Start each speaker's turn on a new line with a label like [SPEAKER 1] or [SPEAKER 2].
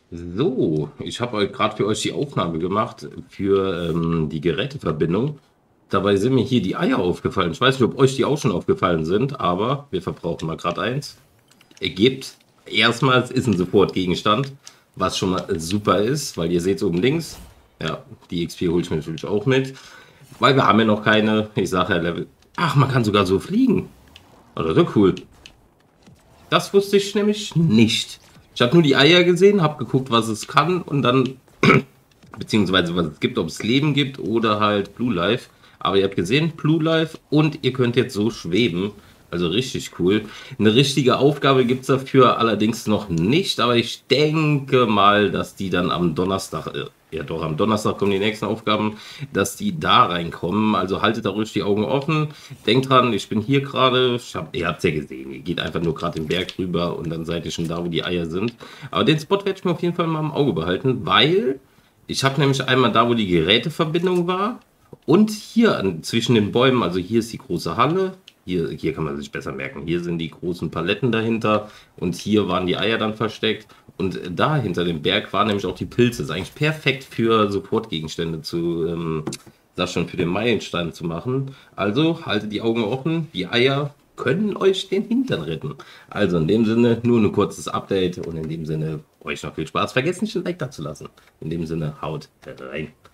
[SPEAKER 1] So, ich habe gerade für euch die Aufnahme gemacht für die Geräteverbindung. Dabei sind mir hier die Eier aufgefallen. Ich weiß nicht, ob euch die auch schon aufgefallen sind, aber wir verbrauchen mal gerade eins. Ergibt, erstmals ist ein Sofortgegenstand, was schon mal super ist, weil ihr seht es oben links. Ja, die XP hole ich mir natürlich auch mit, weil wir haben ja noch keine, ich sage ja Level. Ach, man kann sogar so fliegen. Oder so cool. Das wusste ich nämlich nicht. Ich habe nur die Eier gesehen, habe geguckt, was es kann und dann, beziehungsweise was es gibt, ob es Leben gibt oder halt Blue Life. Aber ihr habt gesehen, Blue Life und ihr könnt jetzt so schweben. Also richtig cool. Eine richtige Aufgabe gibt es dafür allerdings noch nicht, aber ich denke mal, dass die dann am Donnerstag, ja doch, am Donnerstag kommen die nächsten Aufgaben, dass die da reinkommen. Also haltet da ruhig die Augen offen. Denkt dran, ich bin hier gerade, ihr habt es ja gesehen, ihr geht einfach nur gerade den Berg rüber und dann seid ihr schon da, wo die Eier sind. Aber den Spot werde ich mir auf jeden Fall mal im Auge behalten, weil ich habe nämlich einmal da, wo die Geräteverbindung war und hier zwischen den Bäumen, also hier ist die große Halle, hier kann man sich besser merken. Hier sind die großen Paletten dahinter und hier waren die Eier dann versteckt. Und da hinter dem Berg waren nämlich auch die Pilze. Das ist eigentlich perfekt für Supportgegenstände zu, das schon für den Meilenstein zu machen. Also haltet die Augen offen. Die Eier können euch den Hintern retten. Also in dem Sinne nur ein kurzes Update und in dem Sinne euch noch viel Spaß. Vergesst nicht ein Like da zu lassen. In dem Sinne haut rein.